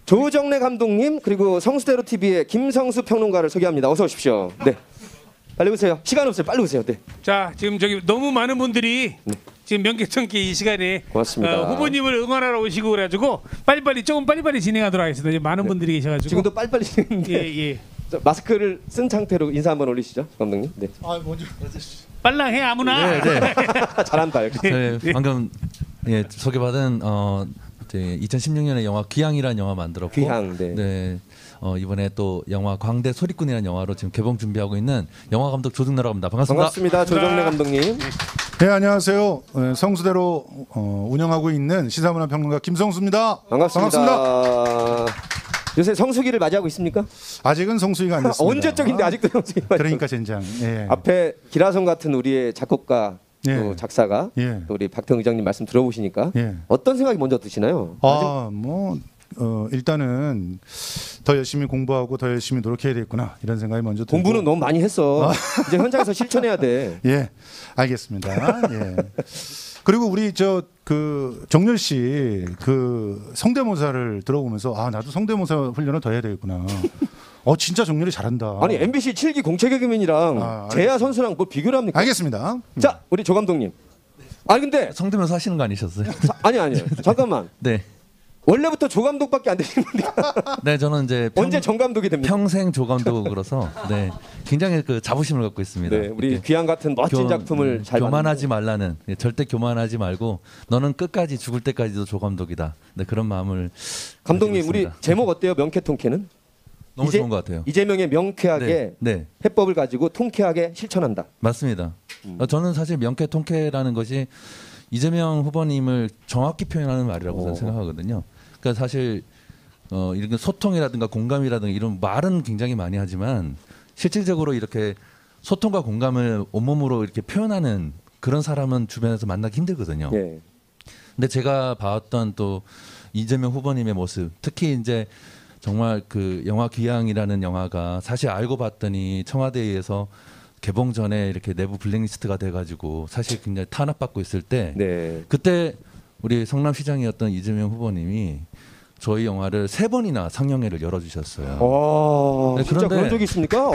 조정래 감독님 그리고 성수대로 TV의 김성수 평론가를 소개합니다. 어서 오십시오. 네. 빨리 오세요. 시간 없어요. 빨리 오세요. 네. 자, 지금 저기 너무 많은 분들이 지금 명쾌청기 이 시간에 고맙습니다. 후보님을 응원하러 오시고 그래가지고 조금 빨리빨리 진행하도록 하겠습니다. 지금 많은 분들이 계셔가지고 지금도 빨리빨리 진행인데 예. 마스크를 쓴 상태로 인사 한번 올리시죠, 감독님. 네. 먼저 빨랑해 아무나. 네. 잘한다. 역시. 네, 방금 소개받은 2016년에 영화 귀향이라는 영화 만들었고 귀향. 네. 이번에 또 영화 광대 소리꾼이라는 영화로 지금 개봉 준비하고 있는 영화 감독 조중래라고 합니다. 반갑습니다. 반갑습니다. 조정래 감독님. 네, 안녕하세요. 성수대로 운영하고 있는 시사문화평론가 김성수입니다. 반갑습니다. 요새 성수기를 맞이하고 있습니까? 아직은 성수기가 안 됐습니다. 언제적인데 아직도 성수기 맞이하고. 그러니까 젠장. 예. 앞에 기라성 같은 우리의 작곡가 또 작사가 또 우리 박태웅 의장님 말씀 들어보시니까 어떤 생각이 먼저 드시나요? 일단은 더 열심히 공부하고 더 열심히 노력해야 되겠구나 이런 생각이 먼저 들고. 공부는 너무 많이 했어. 이제 현장에서 실천해야 돼. 예, 알겠습니다. 예. 그리고 우리 정렬 씨 성대모사를 들어보면서 나도 성대모사 훈련을 더 해야 되겠구나. 진짜 정렬이 잘한다. 아니 MBC 7기 공채 개그맨이랑 재야 선수랑 뭐 비교를 합니까? 알겠습니다. 자, 우리 조 감독님. 아니 근데 성대모사 하시는 거 아니셨어요? 아니요. 잠깐만. 네. 원래부터 조 감독밖에 안 되시는 겁니까? 네, 저는 이제 언제 정 감독이 됩니까? 평생 조 감독으로서 굉장히 그 자부심을 갖고 있습니다. 네, 우리 귀향 같은 멋진 작품을 잘 교만하지 말라는 절대 교만하지 말고 너는 끝까지 죽을 때까지도 조 감독이다. 네, 그런 마음을 감독님 우리 제목 어때요? 명쾌통쾌는? 너무 좋은 것 같아요. 이재명의 명쾌하게 해법을 가지고 통쾌하게 실천한다. 맞습니다. 저는 사실 명쾌통쾌라는 것이 이재명 후보님을 정확히 표현하는 말이라고 저는 생각하거든요. 그러니까 사실 이런 소통이라든가 공감이라든가 이런 말은 굉장히 많이 하지만 실질적으로 이렇게 소통과 공감을 온몸으로 이렇게 표현하는 그런 사람은 주변에서 만나기 힘들거든요. 근데 제가 봤던 또 이재명 후보님의 모습, 특히 이제 정말 그 영화 귀향이라는 영화가 사실 알고 봤더니 청와대에서 개봉 전에 이렇게 내부 블랙리스트가 돼가지고 사실 굉장히 탄압받고 있을 때 그때 우리 성남시장이었던 이재명 후보님이 저희 영화를 3번이나 상영회를 열어주셨어요. 진짜 그런 적이 있습니까?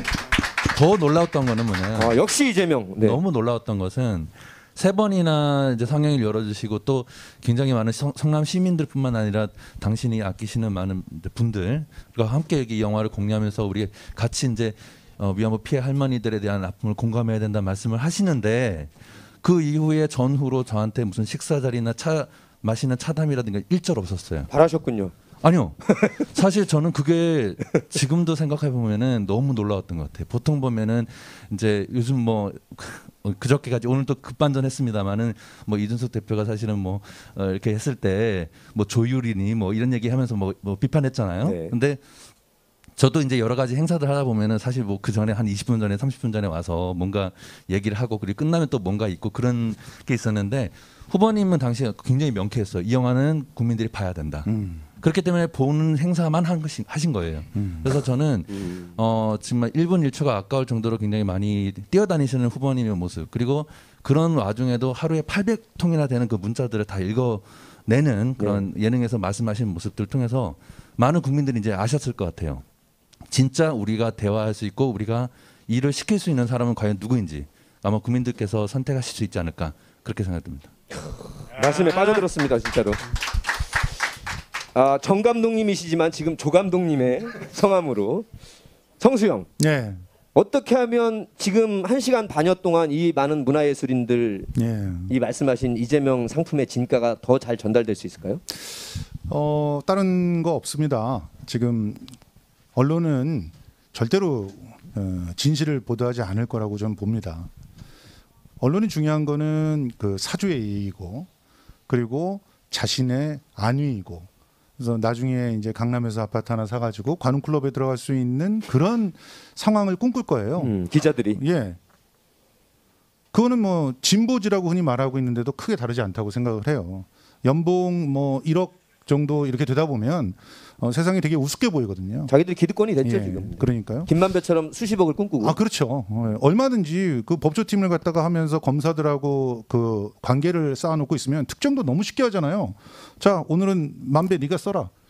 더 놀라웠던 거는 뭐냐? 역시 이재명. 너무 놀라웠던 것은 3번이나 이제 상영회를 열어주시고 또 굉장히 많은 성남 시민들뿐만 아니라 당신이 아끼시는 많은 분들과 함께 이 영화를 공유하면서 우리 같이 이제 위안부 피해 할머니들에 대한 아픔을 공감해야 된다는 말씀을 하시는데 그 이후에 전후로 저한테 무슨 식사 자리나 마시는 차담이라든가 일절 없었어요. 바라셨군요. 아니요. 사실 저는 그게 지금도 생각해 보면은 너무 놀라웠던 것 같아요. 보통 보면은 이제 요즘 뭐 그저께까지 오늘 또 급반전했습니다만은 뭐 이준석 대표가 사실은 뭐 이렇게 했을 때 뭐 조율이니 뭐 이런 얘기하면서 뭐 비판했잖아요. 근데 저도 이제 여러 가지 행사들 하다 보면은 사실 뭐 그 전에 한 20분 전에 30분 전에 와서 뭔가 얘기를 하고 그리고 끝나면 또 뭔가 있고 그런 게 있었는데 후보님은 당시에 굉장히 명쾌했어요. 이 영화는 국민들이 봐야 된다. 그렇기 때문에 보는 행사만 하신 거예요. 그래서 저는 정말 1분 1초가 아까울 정도로 굉장히 많이 뛰어다니시는 후보님의 모습 그리고 그런 와중에도 하루에 800통이나 되는 그 문자들을 다 읽어내는 그런 예능에서 말씀하시는 모습들을 통해서 많은 국민들이 이제 아셨을 것 같아요. 진짜 우리가 대화할 수 있고 우리가 일을 시킬 수 있는 사람은 과연 누구인지 아마 국민들께서 선택하실 수 있지 않을까 그렇게 생각됩니다. 말씀에 빠져들었습니다. 진짜로. 정 감독님이시지만 지금 조 감독님의 성함으로 성수형. 어떻게 하면 지금 1시간 반여 동안 이 많은 문화예술인들 이 말씀하신 이재명 상품의 진가가 더 잘 전달될 수 있을까요? 다른 거 없습니다. 지금 언론은 절대로 진실을 보도하지 않을 거라고 저는 봅니다. 언론이 중요한 거는 그 사주의 이익이고 그리고 자신의 안위이고 그래서 나중에 이제 강남에서 아파트 하나 사가지고 관훈클럽에 들어갈 수 있는 그런 상황을 꿈꿀 거예요. 기자들이. 그거는 뭐 진보지라고 흔히 말하고 있는데도 크게 다르지 않다고 생각을 해요. 연봉 뭐 1억 정도 이렇게 되다 보면 세상이 되게 우습게 보이거든요. 자기들이 기득권이 됐죠 지금. 그러니까요. 김만배처럼 수십억을 꿈꾸고. 그렇죠. 얼마든지 그 법조팀을 갖다가 하면서 검사들하고 그 관계를 쌓아놓고 있으면 특정도 너무 쉽게 하잖아요. 자 오늘은 만배 네가 써라.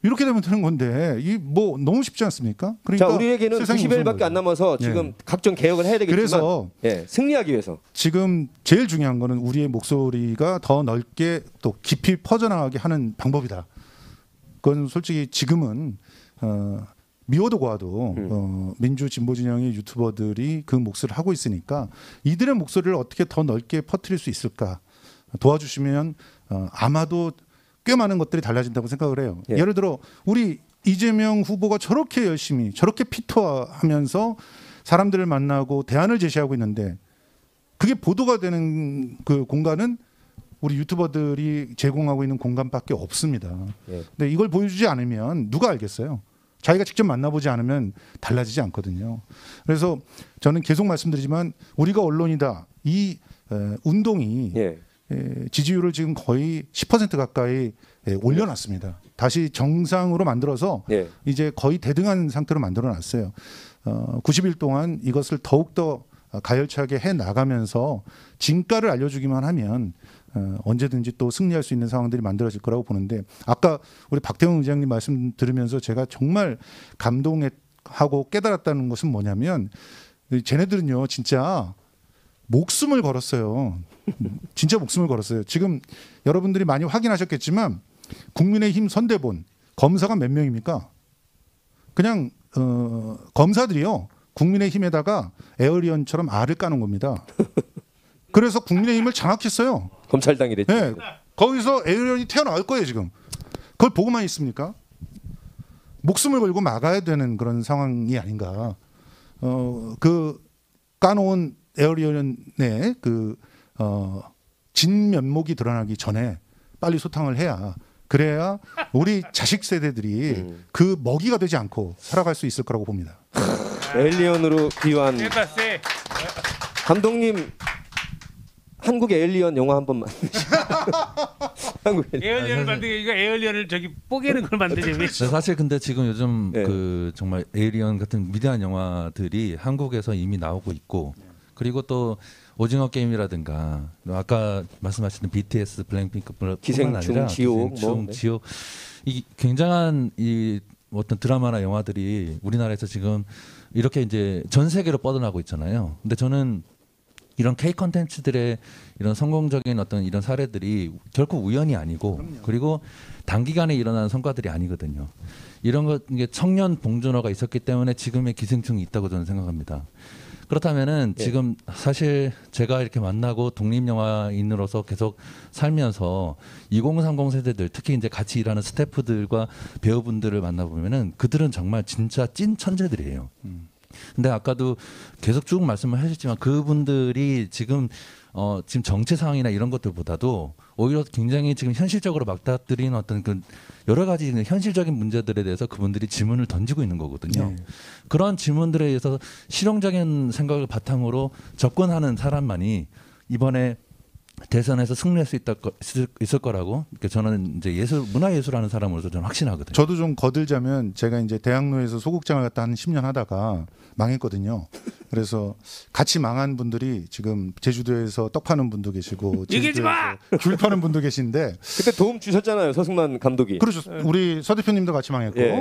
이렇게 되면 되는 건데 이 뭐 너무 쉽지 않습니까? 그러니까 자, 우리에게는 90일밖에 안 남아서 지금 예. 각종 개혁을 해야 되겠지만 그래서 예, 승리하기 위해서 지금 제일 중요한 거는 우리의 목소리가 더 넓게 또 깊이 퍼져나가게 하는 방법이다. 그건 솔직히 지금은 미워도 고와도 민주 진보 진영의 유튜버들이 그 몫을 하고 있으니까 이들의 목소리를 어떻게 더 넓게 퍼뜨릴 수 있을까 도와주시면 아마도 꽤 많은 것들이 달라진다고 생각을 해요. 예. 예를 들어 우리 이재명 후보가 저렇게 열심히 저렇게 피투하면서 사람들을 만나고 대안을 제시하고 있는데 그게 보도가 되는 그 공간은 우리 유튜버들이 제공하고 있는 공간밖에 없습니다. 예. 근데 이걸 보여주지 않으면 누가 알겠어요? 자기가 직접 만나보지 않으면 달라지지 않거든요. 그래서 저는 계속 말씀드리지만 우리가 언론이다. 이 운동이 예. 지지율을 지금 거의 10% 가까이 올려놨습니다. 다시 정상으로 만들어서 예. 이제 거의 대등한 상태로 만들어놨어요. 90일 동안 이것을 더욱더 가열차게 해나가면서 진가를 알려주기만 하면 언제든지 또 승리할 수 있는 상황들이 만들어질 거라고 보는데 아까 우리 박태웅 의장님 말씀 들으면서 제가 정말 감동하고 깨달았다는 것은 뭐냐면 쟤네들은요 진짜 목숨을 걸었어요. 진짜 목숨을 걸었어요. 지금 여러분들이 많이 확인하셨겠지만 국민의힘 선대본 검사가 몇 명입니까? 그냥 검사들이요. 국민의힘에다가 에어리언처럼 알을 까는 겁니다. 그래서 국민의힘을 장악했어요. 검찰당이 됐죠. 네, 거기서 에어리언이 튀어나올 거예요 지금. 그걸 보고만 있습니까? 목숨을 걸고 막아야 되는 그런 상황이 아닌가. 그 까놓은 에어리언의 그 진면목이 드러나기 전에 빨리 소탕을 해야 그래야 우리 자식 세대들이 그 먹이가 되지 않고 살아갈 수 있을 거라고 봅니다. 에일리언으로 비유한 감독님 한국 에일리언 영화 한 번만. 한국 에일리언을 만들게 이거 에일리언을 저기 뽀개는 걸 만들자면. 사실 근데 지금 요즘 네. 그 정말 에일리언 같은 위대한 영화들이 한국에서 이미 나오고 있고 그리고 또 오징어 게임이라든가 아까 말씀하셨던 BTS 블랙핑크뿐만 기생충, 아니라 지옥, 기생충, 뭐, 네. 지옥 이 굉장한 이 어떤 드라마나 영화들이 우리나라에서 지금 이렇게 이제 전 세계로 뻗어나고 있잖아요. 근데 저는 이런 K 컨텐츠들의 이런 성공적인 어떤 이런 사례들이 결코 우연이 아니고 그리고 단기간에 일어나는 성과들이 아니거든요. 이런 것 이게 청년 봉준호가 있었기 때문에 지금의 기생충이 있다고 저는 생각합니다. 그렇다면은 예. 지금 사실 제가 이렇게 만나고 독립영화인으로서 계속 살면서 2030 세대들 특히 이제 같이 일하는 스태프들과 배우분들을 만나보면은 그들은 정말 진짜 찐 천재들이에요. 근데 아까도 계속 쭉 말씀을 하셨지만 그분들이 지금 지금 정치 상황이나 이런 것들보다도 오히려 굉장히 지금 현실적으로 맞닥뜨리는 어떤 그 여러 가지 현실적인 문제들에 대해서 그분들이 질문을 던지고 있는 거거든요. 네. 그런 질문들에 의해서 실용적인 생각을 바탕으로 접근하는 사람만이 이번에 대선에서 승리할 수 있을 거라고 저는 이제 문화예술하는 사람으로서 저는 확신하거든요. 저도 좀 거들자면 제가 이제 대학로에서 소극장을 갖다 한 10년 하다가 망했거든요. 그래서 같이 망한 분들이 지금 제주도에서 떡 파는 분도 계시고 얘기하지 마! 제주도에서 귤 파는 분도 계신데 그때 도움 주셨잖아요, 서승만 감독이. 그렇죠. 우리 서 대표님도 같이 망했고 예.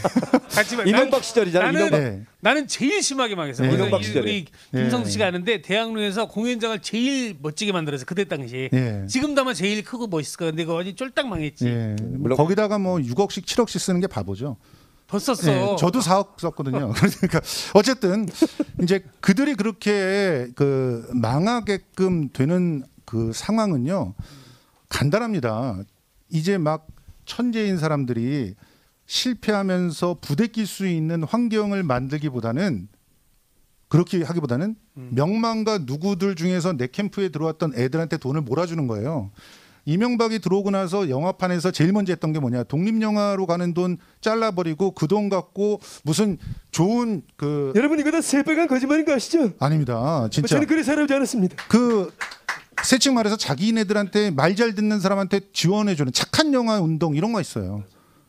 같이 이명박 시절이잖아. 나는 이명박. 네. 나는 제일 심하게 망했어. 네. 이명박 시절에. 우리 김성수 씨가 아는데 대학로에서 공연장을 제일 멋지게 만들어서 그때 당시. 예. 지금도 아마 제일 크고 멋있을 거야. 근데 그거 완전 쫄딱 망했지. 예. 물론- 거기다가 뭐 6억씩 7억씩 쓰는 게 바보죠. 더 썼어. 예, 저도 4억 썼거든요. 그러니까 어쨌든 이제 그들이 그렇게 그 망하게끔 되는 그 상황은요 간단합니다. 이제 막 천재인 사람들이 실패하면서 부대낄 수 있는 환경을 만들기보다는 그렇게 하기보다는 명망가 누구들 중에서 내 캠프에 들어왔던 애들한테 돈을 몰아주는 거예요. 이명박이 들어오고 나서 영화판에서 제일 먼저 했던 게 뭐냐? 독립영화로 가는 돈 잘라버리고 그 돈 갖고 무슨 좋은 그 여러분 이거 다 새빨간 거짓말인 거 아시죠? 아닙니다. 진짜 저는 그래 살아오지 않았습니다. 그 세칭 말해서 자기네들한테 말 잘 듣는 사람한테 지원해주는 착한 영화 운동 이런 거 있어요.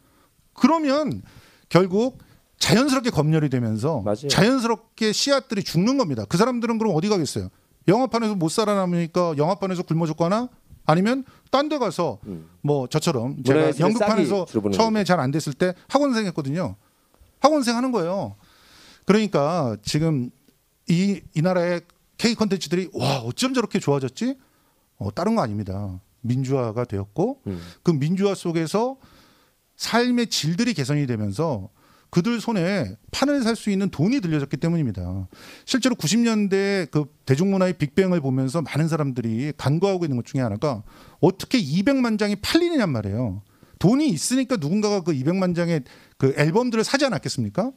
그러면 결국 자연스럽게 검열이 되면서 맞아요. 자연스럽게 씨앗들이 죽는 겁니다. 그 사람들은 그럼 어디 가겠어요? 영화판에서 못 살아남으니까 영화판에서 굶어 죽거나 아니면 딴 데 가서 뭐 저처럼 제가 문화예술에 연극판에서 싹이 들어보는 처음에 잘 안 됐을 때 학원생 했거든요. 학원생 하는 거예요. 그러니까 지금 이 나라의 K 콘텐츠들이 와 어쩜 저렇게 좋아졌지? 다른 거 아닙니다. 민주화가 되었고 그 민주화 속에서 삶의 질들이 개선이 되면서 그들 손에 판을 살 수 있는 돈이 들려졌기 때문입니다. 실제로 90년대 그 대중문화의 빅뱅을 보면서 많은 사람들이 간과하고 있는 것 중에 하나가 어떻게 200만 장이 팔리느냐 말이에요. 돈이 있으니까 누군가가 그 200만 장의 그 앨범들을 사지 않았겠습니까?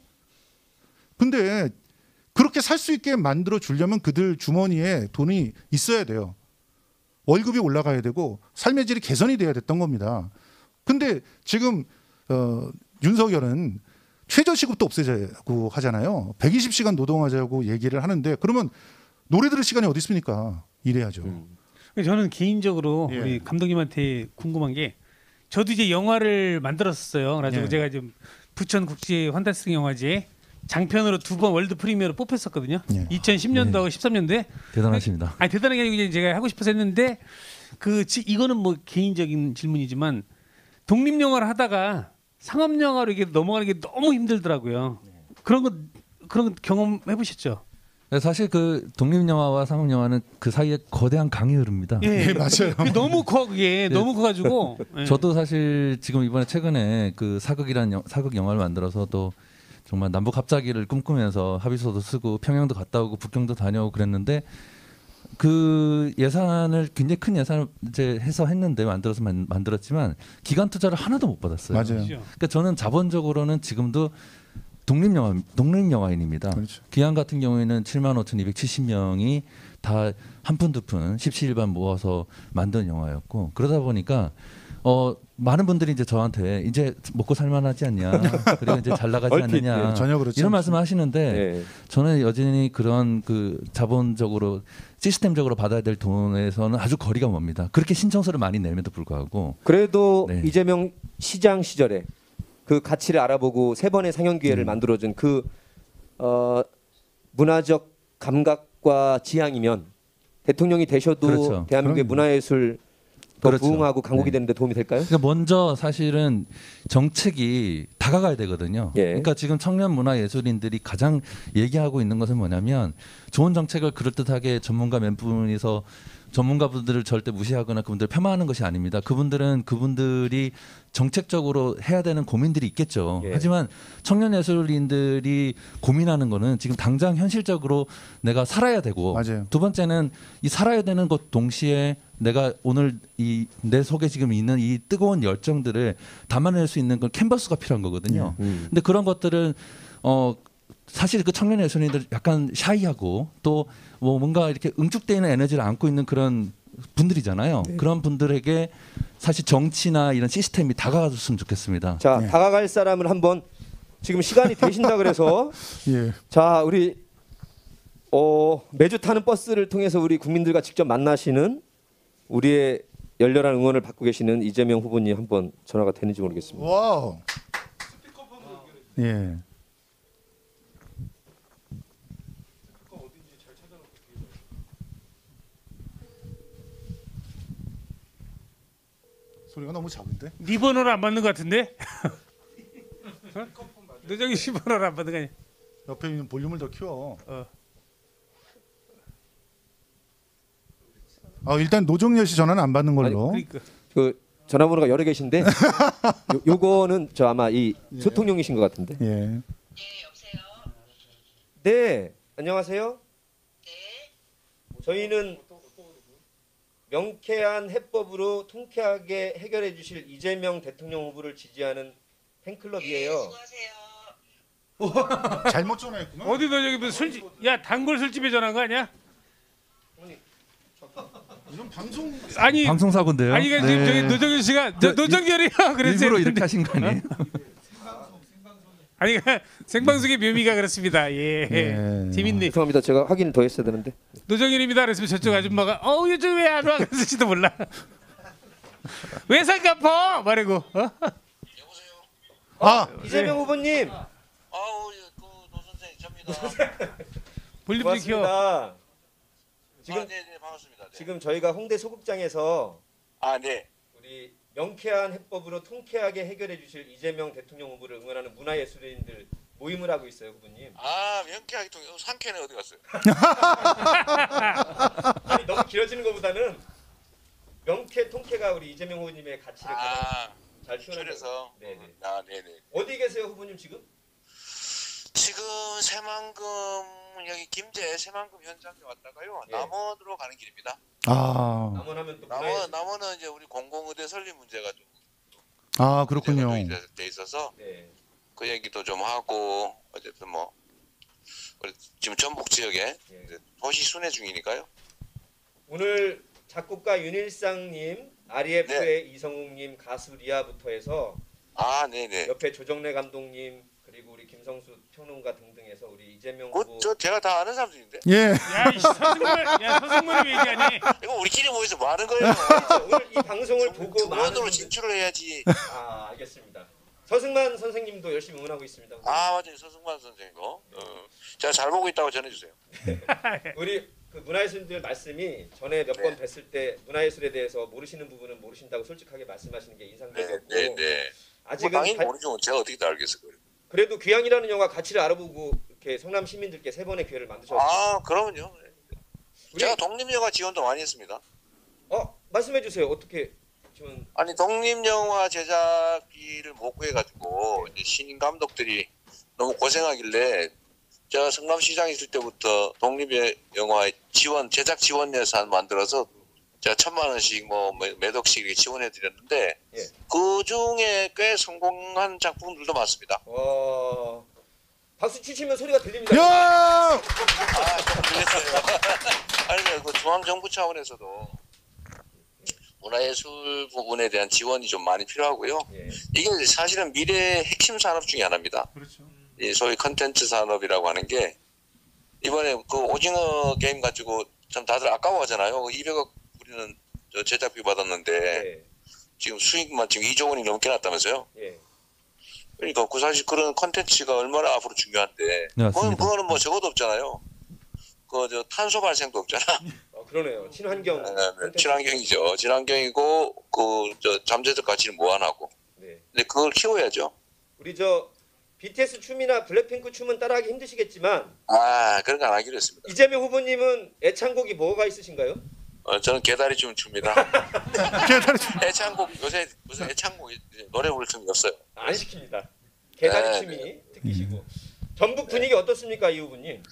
근데 그렇게 살 수 있게 만들어 주려면 그들 주머니에 돈이 있어야 돼요. 월급이 올라가야 되고 삶의 질이 개선이 돼야 됐던 겁니다. 근데 지금 윤석열은 최저시급도 없애자고 하잖아요. 120시간 노동하자고 얘기를 하는데 그러면 노래 들을 시간이 어디 있습니까? 일해야죠. 저는 개인적으로 예. 우리 감독님한테 궁금한 게 저도 이제 영화를 만들었어요. 그래가지고 예. 제가 지금 부천 국제 환타스틱 영화제에 장편으로 2번 월드 프리미어로 뽑혔었거든요. 예. 2010년도하고 13년도에. 대단하십니다. 아니 대단한 게 아니고 이제 제가 하고 싶어서 했는데 이거는 뭐 개인적인 질문이지만 독립 영화를 하다가 상업 영화로 이게 넘어가는 게 너무 힘들더라고요. 그런 거 경험해 보셨죠? 사실 그 독립 영화와 상업 영화는 그 사이에 거대한 강이 흐릅니다. 예, 맞아요. 그게 너무 커 그게 너무 커가지고. 예. 저도 사실 지금 이번에 최근에 그 사극이라는 사극 영화를 만들어서 또 정말 남북 합작기를 꿈꾸면서 합의서도 쓰고 평양도 갔다 오고 북경도 다녀오고 그랬는데 그 예산을 굉장히 큰 예산을 이제 해서 했는데 만들었지만 기간 투자를 하나도 못 받았어요. 맞아요. 그러니까 저는 자본적으로는 지금도 독립 영화인입니다. 그렇죠. 기안 같은 경우에는 75,270명이 다 한 푼 두 푼 십시일반 모아서 만든 영화였고 그러다 보니까 많은 분들이 이제 저한테 이제 먹고 살만하지 않냐 그리고 이제 잘 나가지 얼핏, 않느냐 예, 전혀 그렇지 이런 말씀을 하시는데 예. 저는 여전히 그런 그 자본적으로 시스템적으로 받아야 될 돈에서는 아주 거리가 멉니다. 그렇게 신청서를 많이 내면도 불구하고 그래도 네. 이재명 시장 시절에 그 가치를 알아보고 3번의 상영 기회를 만들어준 그 문화적 감각과 지향이면 대통령이 되셔도 그렇죠. 대한민국의 그럼요. 문화예술 더 그렇죠. 부흥하고 강국이 네. 되는데 도움이 될까요? 그러니까 먼저 사실은 정책이 다가가야 되거든요. 예. 그러니까 지금 청년 문화 예술인들이 가장 얘기하고 있는 것은 뭐냐면 좋은 정책을 그럴듯하게 전문가 몇 분이서 전문가분들을 절대 무시하거나 그분들을 폄하하는 것이 아닙니다. 그분들이 정책적으로 해야 되는 고민들이 있겠죠. 예. 하지만 청년 예술인들이 고민하는 거는 지금 당장 현실적으로 내가 살아야 되고 맞아요. 두 번째는 이 살아야 되는 것 동시에 내가 오늘 이 내 속에 지금 있는 이 뜨거운 열정들을 담아낼 수 있는 건 캔버스가 필요한 거거든요. 근데 그런 것들은 사실 그 청년 예술인들 약간 샤이하고 또 뭐 뭔가 이렇게 응축되어 있는 에너지를 안고 있는 그런 분들이잖아요. 네. 그런 분들에게 사실 정치나 이런 시스템이 다가가줬으면 좋겠습니다. 자, 예. 다가갈 사람을 한번 지금 시간이 되신다 그래서 예. 자, 우리 매주 타는 버스를 통해서 우리 국민들과 직접 만나시는 우리의 열렬한 응원을 받고 계시는 이재명 후보님 한번 전화가 되는지 모르겠습니다. 와우. 예. 소리가 너무 작은데? 네 번호를 안 받는 것 같은데? 노정희 씨 번호를 안 받는 거 아니야? 옆에 있는 볼륨을 더 키워. 일단 노정열 씨 전화는 안 받는 걸로. 그러니까. 그 전화번호가 여러 개신데 요거는 저 아마 이 소통용이신 것 같은데. 예. 예, 여보세요? 네, 안녕하세요. 네. 저희는 명쾌한 해법으로 통쾌하게 해결해 주실 이재명 대통령 후보를 지지하는 팬클럽이에요. 수고하세요. 잘못 전화했구나. 어디 너 저기 무슨 술집 야 단골 술집에 전화한 거 아니야? 이런 방송 아니 방송 사고인데요. 아니 그러니까 지금 저기 노정현 씨가 노정열이요 그랬어요. 일부러 이렇게 하신 거 아니에요? 아니 그러니까 생방송의 묘미가 그렇습니다. 예. 예. 재밌네. 죄송합니다. 제가 확인을 더 했어야 되는데. 노정현입니다. 그랬으면 저쪽 아줌마가 요즘 왜 안 와? 그랬을지도 몰라. 왜 살까퍼? 말하고. 여보세요? 이재명 후보님. 아우, 노 선생 접니다. 볼륨 좀 키워. 고맙습니다. 지금 네, 반갑습니다. 네. 지금 저희가 홍대 소극장에서 아, 네. 우리 명쾌한 해법으로 통쾌하게 해결해 주실 이재명 대통령 후보를 응원하는 문화예술인들 모임을 하고 있어요, 후보님. 아, 명쾌하게 상쾌는 어디 갔어요? 아니 너무 길어지는 것보다는 명쾌 통쾌가 우리 이재명 후보님의 가치를 가장 잘 표현하는. 그래서 네네. 아, 네네. 어디 계세요, 후보님 지금? 지금 새만금 여기 김제 새만금 현장에 왔다가요. 예. 남원으로 가는 길입니다. 아, 남원하면 또 남원은 이제 우리 공공의대 설립 문제가 좀 그렇군요. 문제가 돼 있어서 네. 그 얘기도 좀 하고 어쨌든 뭐 우리 지금 전북 지역에 예. 이제 도시 순회 중이니까요. 오늘 작곡가 윤일상님, REF의 이성욱님, 가수 리아부터 해서 아, 네네. 옆에 조정래 감독님 그리고 우리 김성수 평론가 등등해서 우리 이재명 후보. 저 제가 다 아는 사람들인데. 예. 야, 서승만 얘기하니. 이거 우리끼리 모여서 뭐 하는 거예요? 오늘 이 방송을 보고 많은 원으로 분들. 진출을 해야지. 알겠습니다. 서승만 선생님도 열심히 응원하고 있습니다. 아, 맞아요. 서승만 선생님도. 제가 잘 보고 있다고 전해주세요. 우리 그 문화예술인들 말씀이 전에 몇 번 네. 뵀을 때 문화예술에 대해서 모르시는 부분은 모르신다고 솔직하게 말씀하시는 게 인상적이었고 네. 뭐 아직은 당연히 모르죠. 제가 어떻게 다 알겠어요. 그래도 귀향이라는 영화 가치를 알아보고 이렇게 성남 시민들께 세 번의 기회를 만드셨어요. 아, 그러면요. 우리- 제가 독립영화 지원도 많이 했습니다. 말씀해 주세요. 어떻게 지원? 아니, 독립영화 제작비를 못 구해가지고 이제 신인 감독들이 너무 고생하길래 제가 성남시장 있을 때부터 독립영화 지원 제작 지원 예산 만들어서 제가 1,000만 원씩 뭐 몇 억씩 이렇게 지원해 드렸는데 예. 그 중에 꽤 성공한 작품들도 많습니다. 박수 치시면 소리가 들립니다. 야! 아, 좀 들렸어요. 아니, 그 중앙정부 차원에서도 문화예술 부분에 대한 지원이 좀 많이 필요하고요. 예. 이게 사실은 미래의 핵심 산업 중에 하나입니다. 그렇죠. 이 소위 컨텐츠 산업이라고 하는 게 이번에 그 오징어 게임 가지고 참 다들 아까워하잖아요. 200억 우리는 저 제작비 받았는데 예. 지금 수익만 지금 2조 원이 넘게 났다면서요. 예. 그러니까 그 사실 그런 컨텐츠가 얼마나 앞으로 중요한데 네, 맞습니다. 그거는 뭐 적어도 없잖아요. 그 저 탄소 발생도 없잖아. 그러네요. 친환경. 콘텐츠. 친환경이죠. 친환경이고 그 저 잠재적 가치를 무한하고. 네. 근데 그걸 키워야죠. 우리 저 BTS 춤이나 블랙핑크 춤은 따라하기 힘드시겠지만 아, 그런 거 안 하기로 했습니다. 이재명 후보님은 애창곡이 뭐가 있으신가요? 저는 개다리 춤 춥니다. 개다리 춤. 애창곡 요새 무슨 애창곡 노래 부를 틈이 없어요. 안 시킵니다. 개다리 네, 춤이 특기시고. 전북 분위기 어떻습니까, 이 후보님?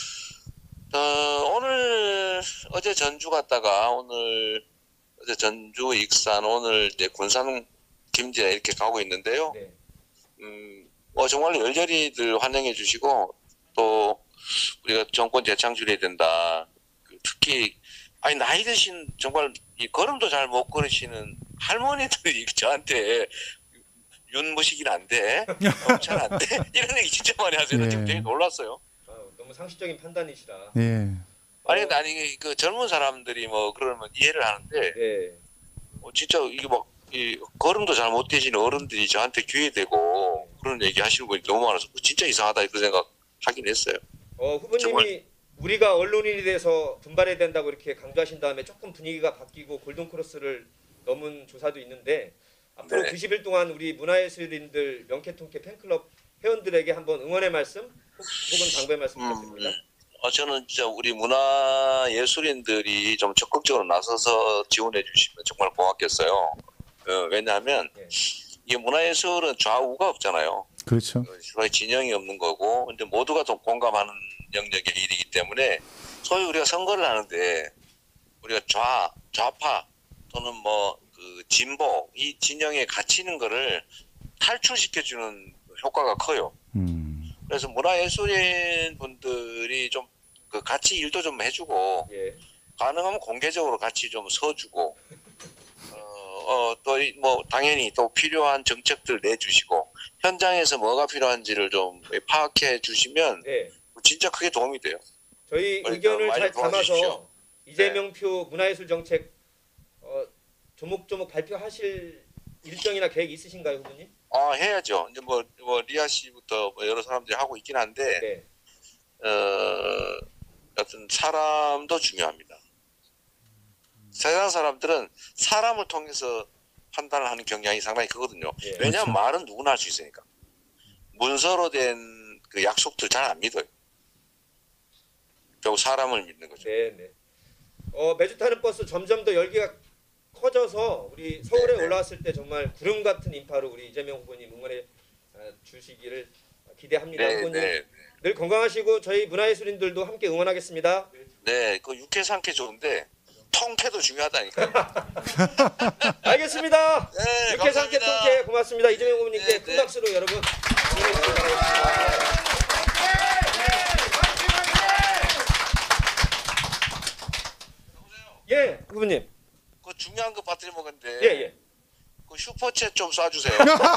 오늘 어제 전주 갔다가 오늘 어제 전주 익산 오늘 이제 군산 김제 이렇게 가고 있는데요. 네. 정말 열렬히들 환영해 주시고 또 우리가 정권 재창출해야 된다. 특히 아니 나이 드신 정말 이 걸음도 잘 못 걸으시는 할머니들이 저한테 윤무식이는 안 돼, 잘 안 돼 이런 얘기 진짜 많이 하세요. 예. 지금 되게 놀랐어요. 너무 상식적인 판단이시라. 예. 아니 그 젊은 사람들이 뭐 그러면 이해를 하는데 네. 진짜 이게 막 이 걸음도 잘 못 되시는 어른들이 저한테 귀에대고 그런 얘기 하시는 분이 너무 많아서 진짜 이상하다 이런 생각 하긴 했어요. 후보님이 정말. 우리가 언론인이 돼서 분발해야 된다고 이렇게 강조하신 다음에 조금 분위기가 바뀌고 골든크로스를 넘은 조사도 있는데 앞으로 네. 90일 동안 우리 문화예술인들 명쾌통쾌 팬클럽 회원들에게 한번 응원의 말씀 혹은 당부의 말씀 부탁드립니다. 저는 진짜 우리 문화예술인들이 좀 적극적으로 나서서 지원해 주시면 정말 고맙겠어요. 왜냐하면 네. 이게 문화예술은 좌우가 없잖아요. 그렇죠. 서로 진영이 없는 거고, 근데 모두가 좀 공감하는 영역의 일이기 때문에 소위 우리가 선거를 하는데 우리가 좌파 또는 뭐 그 진보 이 진영에 갇히는 거를 탈출시켜주는 효과가 커요. 그래서 문화예술인 분들이 좀 그 같이 일도 좀 해주고 예. 가능하면 공개적으로 같이 좀 서주고 또 뭐 당연히 또 필요한 정책들 내주시고 현장에서 뭐가 필요한지를 좀 파악해 주시면 네. 진짜 크게 도움이 돼요. 저희 그러니까 의견을 많이 잘 도와주십시오. 담아서 이재명표 문화예술 정책 조목조목 발표하실 일정이나 계획 있으신가요, 후보님? 해야죠. 이제 뭐 리아 씨부터 뭐 여러 사람들이 하고 있긴 한데 네. 어떤 사람도 중요합니다. 세상 사람들은 사람을 통해서 판단을 하는 경향이 상당히 크거든요. 예, 왜냐하면 그렇죠. 말은 누구나 할 수 있으니까. 문서로 된 그 약속들 잘 안 믿어요. 결국 사람을 믿는 거죠. 네. 매주 타는 버스 점점 더 열기가 커져서 우리 서울에 올라왔을 때 정말 구름 같은 인파로 우리 이재명 후보님 응원해 주시기를 기대합니다. 후보님 늘 건강하시고 저희 문화예술인들도 함께 응원하겠습니다. 네, 그 육회 상쾌 좋은데 통쾌도 중요하다니까요. 알겠습니다. 네, 육회 상쾌 감사합니다. 통쾌 고맙습니다. 이재명 후보님께 네, 큰 네. 박수로 여러분 응원해 주시기 바라겠습니다. 예, 후보님. 그 중요한 거 빠뜨려 먹었는데 예. 그 슈퍼챗 좀 쏴주세요.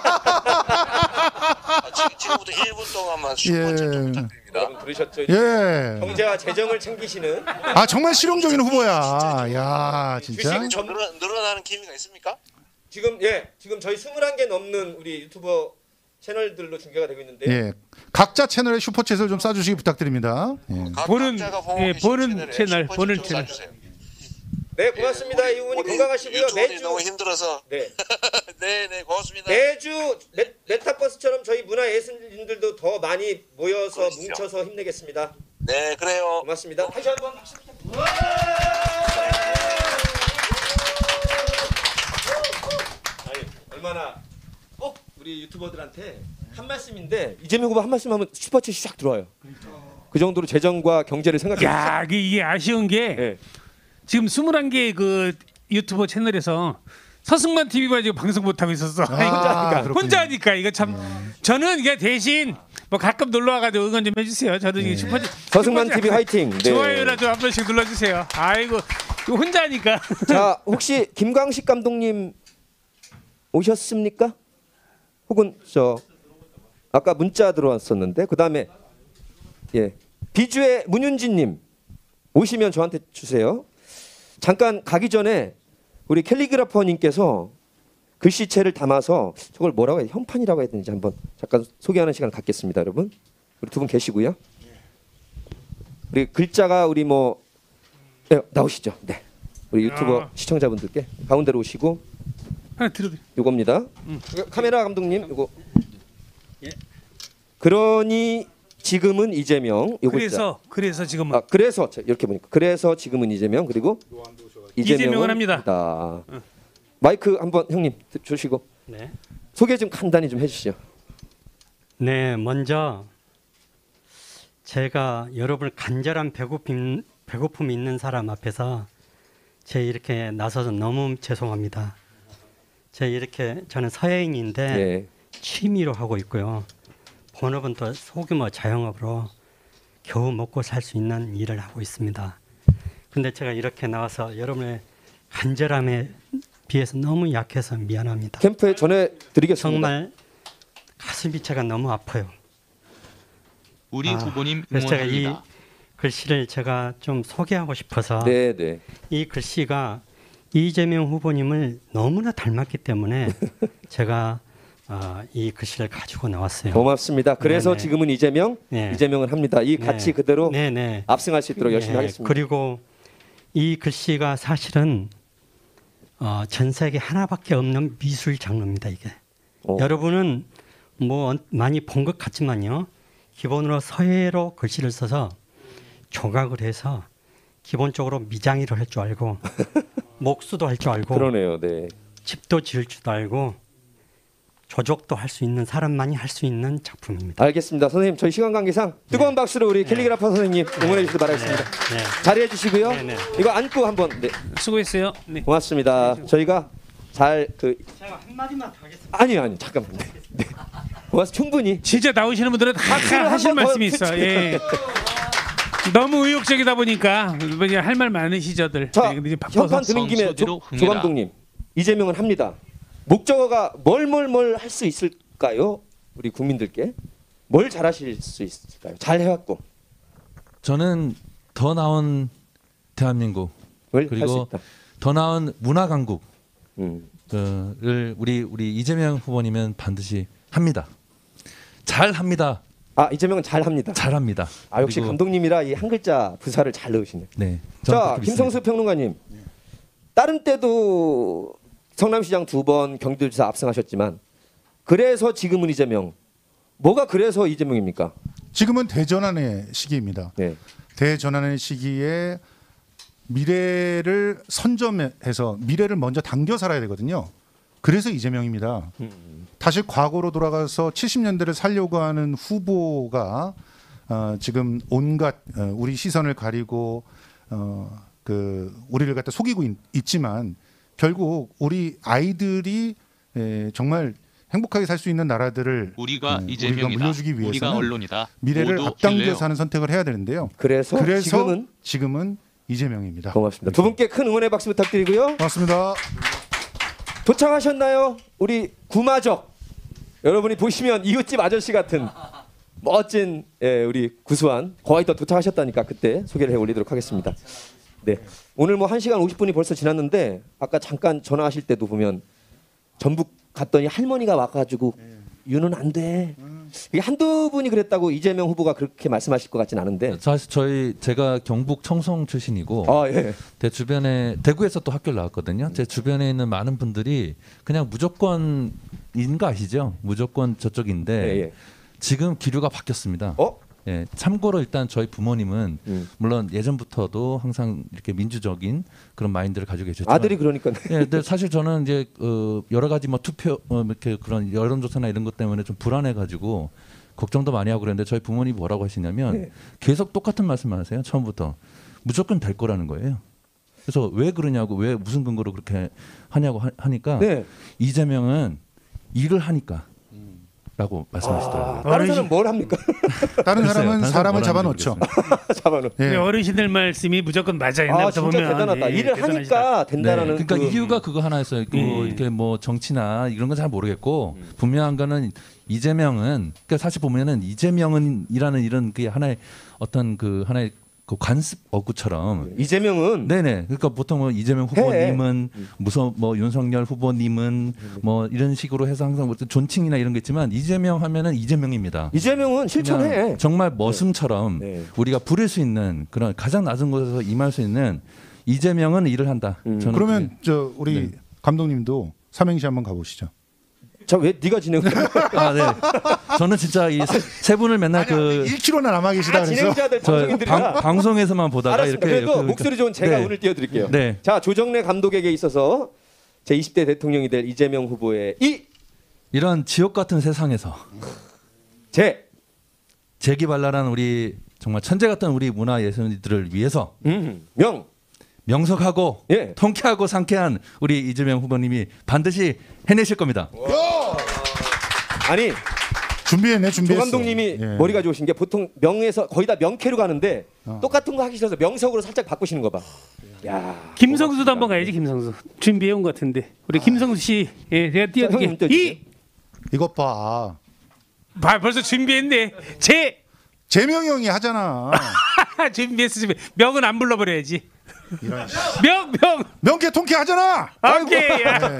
지금부터 1분 동안만 슈퍼챗 좀 부탁드립니다. 여러분 들으셨죠? 예. 경제와 재정을 챙기시는 아 정말 실용적인 후보야. 야 진짜. 주식 좀 늘어나는 기미가 있습니까? 지금 저희 21개 넘는 우리 유튜버 채널들로 중계가 되고 있는데 예. 각자 채널에 슈퍼챗을 좀 쏴주시기 부탁드립니다. 예. 각자가 보고 계신 보는 채널, 슈퍼챗 보는 좀 채널. 쏴주세요. 네 고맙습니다. 이 후보님 건강하시고요. 유튜브이 너무 힘들어서 네 네 고맙습니다. 매주 메타버스처럼 저희 문화예술인들도 더 많이 모여서 그러시죠. 뭉쳐서 힘내겠습니다. 네 그래요. 고맙습니다. 다시 한번 박수 부탁드립니다. 아니, 얼마나 꼭 우리 유튜버들한테 한 말씀인데 이재명 후보 한 말씀하면 슈퍼챗이 싹 들어와요. 그 정도로 재정과 경제를 생각해. 야, 이게 아쉬운 게 네. 지금 21개 그 유튜버 채널에서 서승만 TV만 지금 방송 못 하고 있었어. 혼자 하니까 이거 참 저는 이게 대신 뭐 가끔 놀러 와가지고 응원 좀 해주세요. 저도 이게 슈퍼 서승만 TV 화이팅. 네. 좋아요나 좀 한 번씩 눌러주세요. 아이고 이거 혼자 하니까. 자 혹시 김광식 감독님 오셨습니까? 혹은 저 아까 문자 들어왔었는데 그 다음에 예 비주의 문윤진님 오시면 저한테 주세요. 잠깐 가기 전에 우리 캘리그라퍼님께서 글씨체를 담아서 저걸 뭐라고 해야 현판이라고 해야 되는지 한번 잠깐 소개하는 시간 갖겠습니다, 여러분. 우리 두 분 계시고요. 우리 글자가 우리 뭐 나오시죠? 네. 우리 유튜버 시청자분들께 가운데로 오시고 하나 들어. 요겁니다. 카메라 감독님 요거. 그러니 지금은 이재명 요거 그래서 지금은 그래서 이렇게 보니까 그래서 지금은 이재명 그리고 이재명은 합니다. 마이크 한번 형님 주시고 네. 소개 좀 간단히 좀 해주시죠. 네, 먼저 제가 여러분 간절한 배고픔이 있는 사람 앞에서 제 이렇게 나서서 너무 죄송합니다. 저는 서예인인데 네. 취미로 하고 있고요. 본업은 또 소규모 자영업으로 겨우 먹고 살 수 있는 일을 하고 있습니다. 근데 제가 이렇게 나와서 여러분의 간절함에 비해서 너무 약해서 미안합니다. 캠프에 전해드리겠습니다. 정말 가슴이 제가 너무 아파요. 우리 후보님 그래서 제가 이 응원합니다. 글씨를 제가 좀 소개하고 싶어서 네. 이 글씨가 이재명 후보님을 너무나 닮았기 때문에 제가 이 글씨를 가지고 나왔어요. 고맙습니다. 그래서 네네. 지금은 이재명, 네. 이재명은 합니다. 이 가치 그대로 네네. 압승할 수 있도록 열심히 하겠습니다. 그리고 이 글씨가 사실은 전 세계 하나밖에 없는 미술 장르입니다. 이게 여러분은 뭐 많이 본 것 같지만요. 기본으로 서예로 글씨를 써서 조각을 해서 기본적으로 미장일을 할 줄 알고 목수도 할 줄 알고 그러네요. 네. 집도 지을 줄도 알고 조족도 할 수 있는 사람만이 할 수 있는 작품입니다. 알겠습니다. 선생님 저희 시간 관계상 뜨거운 박수로 우리 캘리그라퍼 선생님 응원해 주시기 바라겠습니다. 네. 자리해 주시고요. 네. 이거 안고 한번 수고했어요. 네. 고맙습니다. 저희가 잘 제가 한 마디만 더 하겠습니다. 아니요 잠깐만. 네. 고맙습니다. 충분히 진짜 나오시는 분들은 다 박수를 하실 한번 더 말씀이 있어. 예. 너무 의욕적이다 보니까 할 말 많으시저들. 자, 네, 근데 이제 바꿔서 현판 드는 김에 성수기로 조 흥해라. 감독님 이재명은 합니다. 목적어가 뭘 할 수 있을까요? 우리 국민들께 뭘 잘하실 수 있을까요? 잘 해왔고 저는 더 나은 대한민국을 할 수 그리고 있다. 더 나은 문화 강국을 음. 우리 이재명 후보님은 반드시 합니다. 잘 합니다. 이재명은 잘 합니다. 잘합니다. 역시 그리고- 감독님이라 이 한 글자 부사를 잘 넣으시네. 네. 자, 저는 그렇게 김성수 믿습니다. 평론가님. 다른 때도 성남시장 2번, 경기도지사 압승하셨지만 그래서 지금은 이재명. 뭐가 그래서 이재명입니까? 지금은 대전환의 시기입니다. 네. 대전환의 시기에 미래를 선점해서 미래를 먼저 당겨 살아야 되거든요. 그래서 이재명입니다. 다시 과거로 돌아가서 70년대를 살려고 하는 후보가 지금 온갖 우리 시선을 가리고 우리를 갖다 속이고 있지만 결국 우리 아이들이 정말 행복하게 살 수 있는 나라들을 우리가 이재명이다. 물려주기 위해서는 우리가 언론이다. 미래를 모두 앞당겨서 하는 선택을 해야 되는데요. 그래서 지금은 이재명입니다. 고맙습니다. 두 분께 큰 응원의 박수 부탁드리고요. 고맙습니다. 도착하셨나요? 우리 구마적. 여러분이 보시면 이웃집 아저씨 같은 멋진 우리 구수한 거의 더 도착하셨다니까 그때 소개를 해 올리도록 하겠습니다. 네. 오늘 뭐 1시간 50분이 벌써 지났는데 아까 잠깐 전화하실 때도 보면 전북 갔더니 할머니가 와가지고 유는 안 돼. 이게 한두 분이 그랬다고 이재명 후보가 그렇게 말씀하실 것 같진 않은데. 사실 제가 경북 청송 출신이고 예. 제 주변에 대구에서 또 학교를 나왔거든요. 제 주변에 있는 많은 분들이 그냥 무조건인 거 아시죠? 무조건 저쪽인데 예. 지금 기류가 바뀌었습니다. 예, 참고로 일단 저희 부모님은 물론 예전부터도 항상 이렇게 민주적인 그런 마인드를 가지고 계셨지만 아들이 그러니까. 예, 근데 사실 저는 이제 여러 가지 뭐 투표 이렇게 그런 여론조사나 이런 것 때문에 좀 불안해가지고 걱정도 많이 하고 그랬는데 저희 부모님이 뭐라고 하시냐면 계속 똑같은 말씀을 하세요. 처음부터 무조건 될 거라는 거예요. 그래서 왜 그러냐고 왜 무슨 근거로 그렇게 하냐고 하니까 이재명은 일을 하니까. 라고 말씀하시더라고요. 다른 사람은 뭘 합니까? 다른 사람은 사람을 잡아놓죠. 잡아놓. 네. 어르신들 말씀이 무조건 맞아요. 진짜 보면. 대단하다. 일을 대단하시다. 하니까 된다라는. 네. 그러니까 이유가 그거 하나였어요. 이렇게 뭐 정치나 이런 건 잘 모르겠고 분명한 거는 이재명은 그러니까 사실 보면은 이재명은이라는 이런 그 하나의 어떤 그 하나의 그 관습 어구처럼 이재명은 네네 그러니까 보통 뭐 이재명 후보님은 무슨 뭐 윤석열 후보님은 뭐 이런 식으로 해서 항상 존칭이나 이런 게 있지만 이재명 하면은 이재명입니다. 이재명은 실천해. 정말 머슴처럼 우리가 부릴 수 있는 그런 가장 낮은 곳에서 임할 수 있는 이재명은 일을 한다. 저는 그러면 저 우리 감독님도 삼행시 한번 가보시죠. 자, 왜 네가 진행을? 네. 저는 진짜 이 세 분을 맨날 1kg나 남아 계시다 그래서 진행자들 방송인들이라 방송에서만 보다가 알았습니다. 이렇게 그래도 목소리 좋은 제가 오늘 띄워드릴게요. 자, 조정래 감독에게 있어서 제 20대 대통령이 될 이재명 후보의 이런 지옥 같은 세상에서 재기발랄한 우리 정말 천재 같은 우리 문화 예술인들을 위해서 명석하고 통쾌하고 상쾌한 우리 이재명 후보님이 반드시 해내실 겁니다. 아니 준비했어. 조 감독님이 머리가 좋으신 게 보통 명에서 거의 다 명캐로 가는데 똑같은 거 하기 싫어서 명석으로 살짝 바꾸시는 거 봐. 야, 김성수도 한번 가야지. 김성수 준비해 온 것 같은데 우리 김성수 씨, 제가 띄워드릴게요. 이것 봐. 벌써 준비했네. 재명이 형이 하잖아. 준비했어. 명은 안 불러버려야지. 명캐 통쾌 하잖아. 오케이.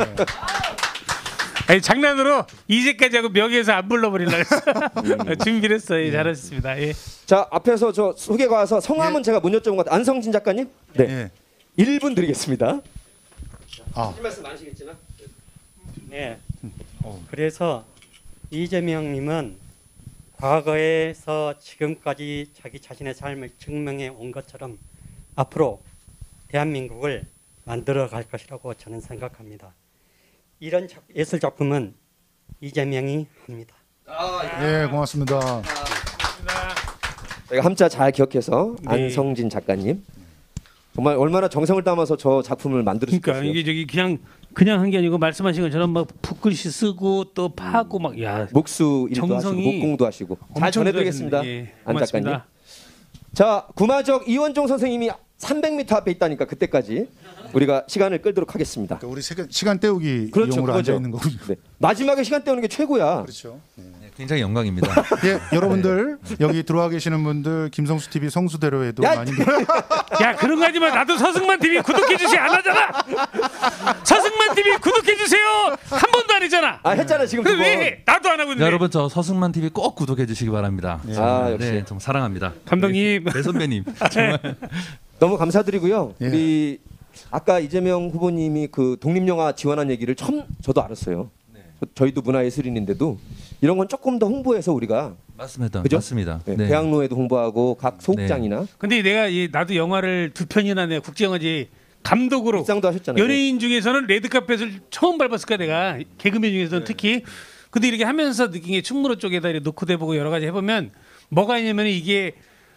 아니, 장난으로 이제까지 하고 명예에서 안 불러버리려고 했어. 준비를 했어요. 잘하셨습니다. 자, 앞에서 저 소개가 와서 성함은 제가 못 여쭤본 것 같아요. 안성진 작가님? 네. 1분 드리겠습니다. 하실 말씀 많으시겠지만. 네. 그래서 이재명님은 과거에서 지금까지 자기 자신의 삶을 증명해 온 것처럼 앞으로 대한민국을 만들어 갈 것이라고 저는 생각합니다. 이런 예술 작품은 이재명이 합니다. 고맙습니다. 저희가 함자 잘 기억해서 안성진 작가님 정말 얼마나 정성을 담아서 저 작품을 만들었을까요? 그러니까 이게 그냥 한 게 아니고 말씀하신 것처럼 막 붓글씨 쓰고 또 파고 막 목수 일도 하시고 목공도 하시고 잘 전해드리겠습니다. 안 작가님. 자, 구마적 이원종 선생님이 300m 앞에 있다니까 그때까지 우리가 시간을 끌도록 하겠습니다. 그러니까 우리 시간 때우기 이용으로 앉아 있는 거군요. 마지막에 시간 때우는 게 최고야. 그렇죠. 굉장히 영광입니다. 여러분들 여기 들어와 계시는 분들 김성수 TV 성수대로에도 많이 야, 그런 거 하지 마. 나도 서승만 TV 구독해 주세요. 안 하잖아. 서승만 TV 구독해 주세요. 한 번도 안 했잖아. 했잖아 지금. 왜? 나도 안 하고 있는데. 여러분 저 서승만 TV 꼭 구독해 주시기 바랍니다. 역시 좀 사랑합니다. 감독님, 배 선배님 정말 너무 감사드리고요. 우리 아까 이재명 후보님이 그 독립영화 지원한 얘기를 처음 저도 알았어요. 네. 저희도 문화예술인인데도 이런 건 조금 더 홍보해서 우리가 맞습니다. 그죠? 맞습니다. 네. 네. 대학로에도 홍보하고 각 소극장이나. 네. 근데 내가 나도 영화를 2편이나 내 국제영화제 감독으로 입상도 하셨잖아요. 연예인 중에서는 레드카펫을 처음 밟았을 거야 내가 개그맨 중에서는 특히. 근데 이렇게 하면서 느낀 게 충무로 쪽에다 이렇게 놓고 대보고 여러 가지 해보면 뭐가 있냐면 이게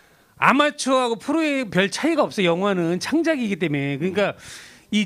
아마추어하고 프로의 별 차이가 없어요. 영화는 창작이기 때문에. 그러니까 이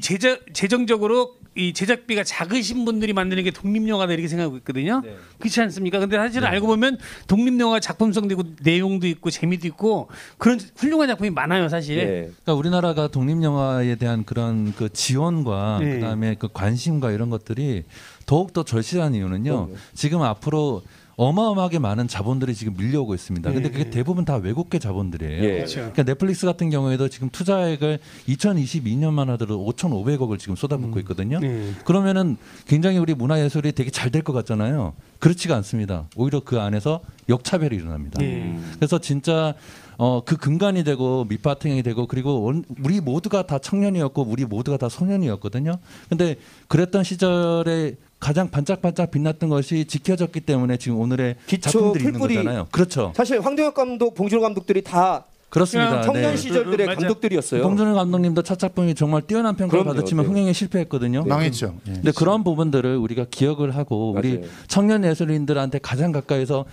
재정적으로 이 제작비가 작으신 분들이 만드는 게 독립영화다 이렇게 생각하고 있거든요. 네. 그렇지 않습니까? 근데 사실은 알고 보면 독립영화 작품성도 있고 내용도 있고 재미도 있고 그런 훌륭한 작품이 많아요, 사실. 네. 그러니까 우리나라가 독립영화에 대한 그런 그 지원과 그다음에 그 관심과 이런 것들이 더욱 더 절실한 이유는요. 지금 앞으로 어마어마하게 많은 자본들이 지금 밀려오고 있습니다. 근데 그게 대부분 다 외국계 자본들이에요. 그렇죠. 그러니까 넷플릭스 같은 경우에도 지금 투자액을 2022년만 하더라도 5,500억을 지금 쏟아붓고 있거든요. 그러면은 굉장히 우리 문화예술이 되게 잘 될 것 같잖아요. 그렇지가 않습니다. 오히려 그 안에서 역차별이 일어납니다. 그래서 진짜 그 근간이 되고 밑바탕이 되고 그리고 우리 모두가 다 청년이었고 우리 모두가 다 소년이었거든요. 근데 그랬던 시절에 가장 반짝반짝 빛났던 것이 지켜졌기 때문에 지금 오늘의 작품들이 있는 거잖아요. 그렇죠. 사실 황동혁 감독, 봉준호 감독들이 다 그렇습니다. 청년 시절들의 감독들이었어요. 봉준호 감독님도 첫 작품이 정말 뛰어난 평가를 받았지만 흥행에 실패했거든요. 망했죠. 근데 그런 부분들을 우리가 기억을 하고 우리 청년 예술인들한테 가장 가까이서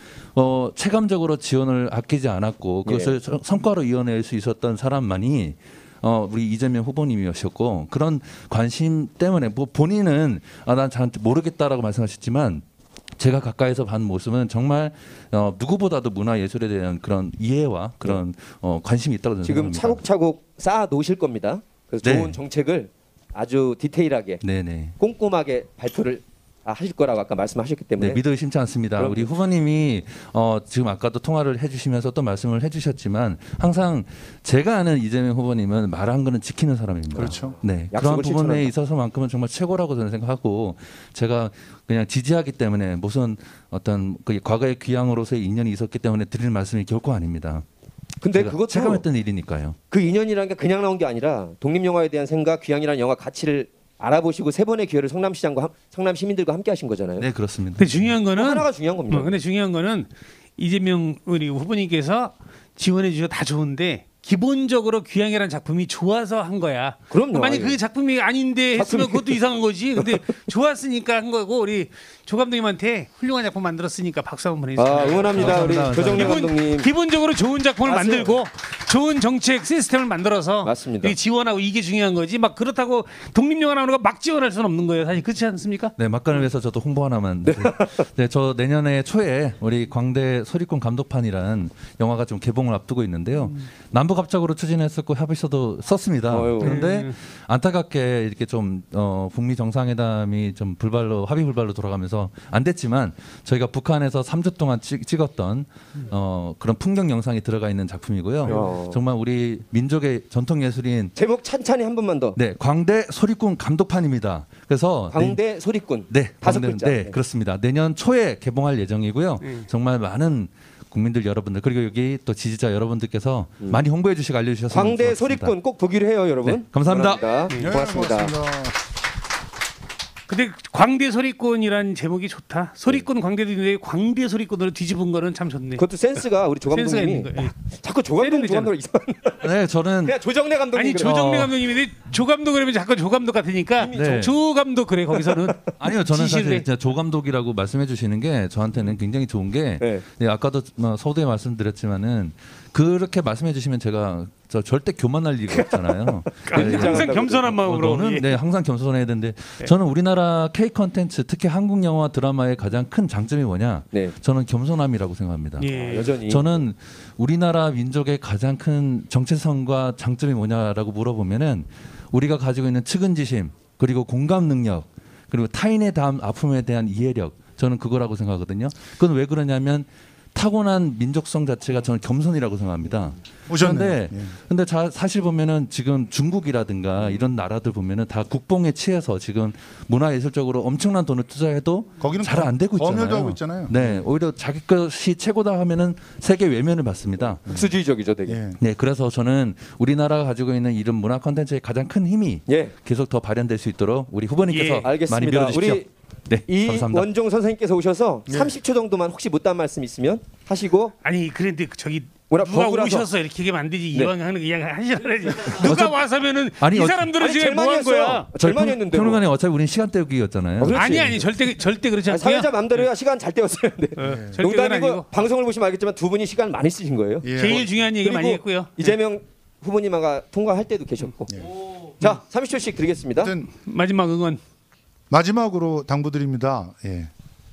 체감적으로 지원을 아끼지 않았고 그것을 성과로 이어낼 수 있었던 사람만이 우리 이재명 후보님이셨고 그런 관심 때문에 뭐 본인은 난 잘 모르겠다라고 말씀하셨지만 제가 가까이서 본 모습은 정말 누구보다도 문화예술에 대한 그런 이해와 그런 관심이 있다고 저는 지금 생각합니다. 차곡차곡 쌓아 놓으실 겁니다. 그래서 좋은 정책을 아주 디테일하게 꼼꼼하게 발표를 하실 거라고 아까 말씀하셨기 때문에 믿어 의심치 않습니다. 우리 후보님이 지금 아까도 통화를 해주시면서 또 말씀을 해주셨지만 항상 제가 아는 이재명 후보님은 말한 거는 지키는 사람입니다. 그렇죠. 네, 그런 부분에 있어서만큼은 정말 최고라고 저는 생각하고 제가 그냥 지지하기 때문에 무슨 어떤 그 과거의 귀향으로서의 인연이 있었기 때문에 드릴 말씀이 결코 아닙니다. 근데 그것도 체감했던 일이니까요. 그 인연이라는 게 그냥 나온 게 아니라 독립영화에 대한 생각, 귀향이라는 영화 가치를 알아보시고 세 번의 기회를 성남시장과 성남 시민들과 함께 하신 거잖아요. 네, 그렇습니다. 근데 중요한 거는 하나가 중요한 겁니다. 근데 중요한 거는 이재명 우리 후보님께서 지원해 주셔 다 좋은데 기본적으로 귀향이라는 작품이 좋아서 한 거야. 그럼요. 만약 그 작품이 아닌데 했으면 그것도 이상한 거지. 근데 좋았으니까 한 거고 우리 조 감독님한테 훌륭한 작품 만들었으니까 박수 한번 보내주세요. 응원합니다. 우리 조정래 감독님. 기본적으로 좋은 작품을 만들고 좋은 정책 시스템을 만들어서 맞습니다. 지원하고 이게 중요한 거지. 막 그렇다고 독립영화 나오는 거 막 지원할 수는 없는 거예요. 사실 그렇지 않습니까? 네, 막간을 위해서 저도 홍보 하나만. 네, 저 내년에 초에 우리 광대 소리꾼 감독판이라는 영화가 좀 개봉을 앞두고 있는데요. 남북합작으로 추진했었고 협의서도 썼습니다. 그런데 안타깝게 이렇게 좀 북미 정상회담이 좀 합의 불발로 돌아가면서 안 됐지만 저희가 북한에서 3주 동안 찍었던 그런 풍경 영상이 들어가 있는 작품이고요. 정말 우리 민족의 전통 예술인 제목 찬찬히 한 번만 더. 네, 광대 소리꾼 감독판입니다. 그래서 광대 소리꾼. 네, 5글자. 네, 그렇습니다. 내년 초에 개봉할 예정이고요. 정말 많은 국민들 여러분들 그리고 여기 또 지지자 여러분들께서 많이 홍보해 주시고 알려주셨으면 광대 좋겠습니다. 소리꾼 꼭 보기로 해요, 여러분. 네, 감사합니다. 고맙습니다. 근데 광대 소리꾼이라는 제목이 좋다. 소리꾼 광대도 있는데 광대 소리꾼으로 뒤집은 거는 참 좋네. 그것도 센스가 우리 조 감독님이 자꾸 조 감독 이상한. 네, 저는 그냥 조정래 감독님. 아니 조정래 감독님인데 조 감독 그러면 자꾸 조 감독 같으니까 조 감독 그래 거기서는. 아니요, 저는 사실 조 감독이라고 말씀해 주시는 게 저한테는 굉장히 좋은 게 아까도 서두에 말씀드렸지만은 그렇게 말씀해 주시면 제가 절대 교만할 리가 없잖아요. 항상 겸손한 마음으로. 네, 항상 겸손해야 되는데 저는 우리나라 K 컨텐츠 특히 한국 영화 드라마의 가장 큰 장점이 뭐냐? 저는 겸손함이라고 생각합니다. 여전히 저는 우리나라 민족의 가장 큰 정체성과 장점이 뭐냐라고 물어보면은 우리가 가지고 있는 측은지심 그리고 공감 능력 그리고 타인의 아픔에 대한 이해력 저는 그거라고 생각하거든요. 그건 왜 그러냐면 타고난 민족성 자체가 저는 겸손이라고 생각합니다. 오셨네요. 근데 사실 보면은 지금 중국이라든가 이런 나라들 보면은 다 국뽕에 취해서 지금 문화예술적으로 엄청난 돈을 투자해도 거기는 잘 안 되고 있잖아요. 검열도 하고 있잖아요. 네, 오히려 자기 것이 최고다 하면은 세계 외면을 받습니다. 국수주의적이죠, 되게. 네, 그래서 저는 우리나라가 가지고 있는 이런 문화 콘텐츠의 가장 큰 힘이 예. 계속 더 발현될 수 있도록 우리 후보님께서 많이 알겠습니다. 밀어주십시오. 우리 네, 감사합니다. 이원종 선생님께서 오셔서 30초 정도만 혹시 못다한 말씀 있으면 하시고. 아니 그런데 저기 뭐라 누가 버그라서. 오셔서 이렇게 얘기하면 안 되지. 네. 이왕 하는 거 그냥 하시라지. 누가 와서면은 아니, 이 사람들은 아니, 지금 제일 뭐 많이 한 거야? 했어요. 제일 많이 했는데. 뭐. 평론가님 어차피 우리는 시간 때우기였잖아요. 그렇지. 아니 절대 그렇지 않고요. 사회자 맘대로야 시간 잘 때웠어요. 네. 절대 그건 농담이고 아니고. 방송을 보시면 알겠지만 두 분이 시간 많이 쓰신 거예요. 예. 제일 중요한 얘기 많이 그리고 했고요. 이재명 후보님과 통과할 때도 계셨고. 자, 30초씩 드리겠습니다. 하여튼 마지막 응원. 마지막으로 당부드립니다. 예.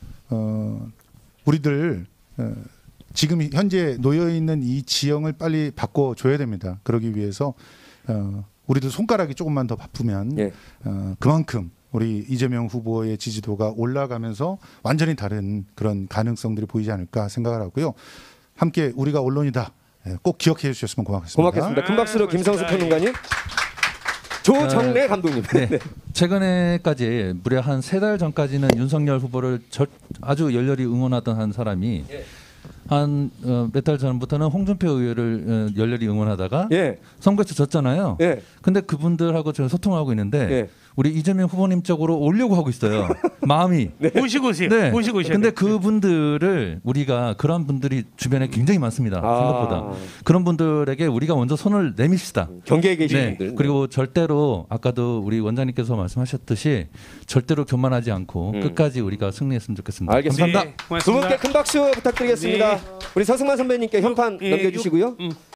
우리들 지금 현재 놓여 있는 이 지형을 빨리 바꿔줘야 됩니다. 그러기 위해서 우리도 손가락이 조금만 더 바쁘면 예. 그만큼 우리 이재명 후보의 지지도가 올라가면서 완전히 다른 그런 가능성들이 보이지 않을까 생각을 하고요. 함께 우리가 언론이다. 꼭 기억해 주셨으면 고맙겠습니다. 고맙겠습니다. 큰 박수로 김성수 평론가님, 조정래 감독님. 네. 최근에까지 무려 한 3달 전까지는 윤석열 후보를 아주 열렬히 응원하던 한 사람이 한 몇 달 전부터는 홍준표 의원을 열렬히 응원하다가 예. 선거에서 졌잖아요. 예. 근데 그분들하고 저는 소통하고 있는데 예. 우리 이재명 후보님 쪽으로 오려고 하고 있어요. 마음이. 모시고 오세요. 네. 모시고 오세요. 근데 그분들을 우리가 그런 분들이 주변에 굉장히 많습니다. 생각보다. 그런 분들에게 우리가 먼저 손을 내밉시다. 경계에 계신 네. 분들. 그리고 절대로 아까도 우리 원장님께서 말씀하셨듯이 절대로 교만하지 않고 끝까지 우리가 승리했으면 좋겠습니다. 알겠습니다. 네, 두 고맙습니다. 분께 큰 박수 부탁드리겠습니다. 네. 우리 서승만 선배님께 현판 예, 넘겨주시고요.